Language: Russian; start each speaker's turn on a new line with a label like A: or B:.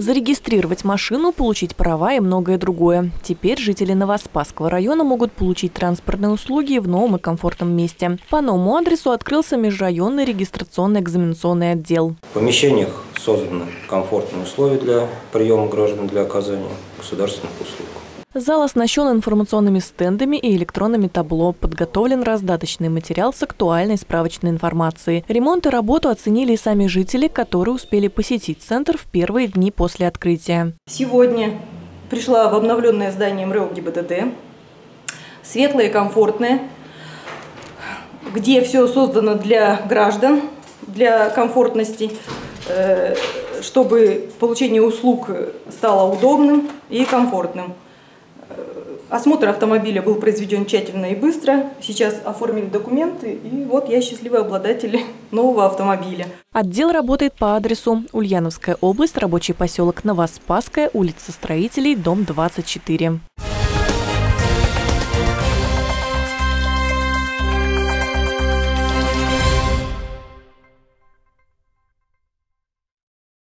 A: Зарегистрировать машину, получить права и многое другое. Теперь жители Новоспасского района могут получить транспортные услуги в новом и комфортном месте. По новому адресу открылся межрайонный регистрационно-экзаменационный отдел.
B: В помещениях созданы комфортные условия для приема граждан для оказания государственных услуг.
A: Зал оснащен информационными стендами и электронными табло. Подготовлен раздаточный материал с актуальной справочной информацией. Ремонт и работу оценили и сами жители, которые успели посетить центр в первые дни после открытия.
C: Сегодня пришла в обновленное здание МРЭО ГИБДД. Светлое и комфортное, где все создано для граждан, для комфортности, чтобы получение услуг стало удобным и комфортным. Осмотр автомобиля был произведен тщательно и быстро. Сейчас оформили документы, и вот я счастливый обладатель нового автомобиля.
A: Отдел работает по адресу: Ульяновская область, рабочий поселок Новоспасская, улица Строителей, дом 24.